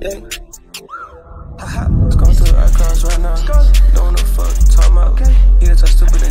Yeah. Haha, it's going through the icons right now. Don't know the fuck you talking about. He just stupid.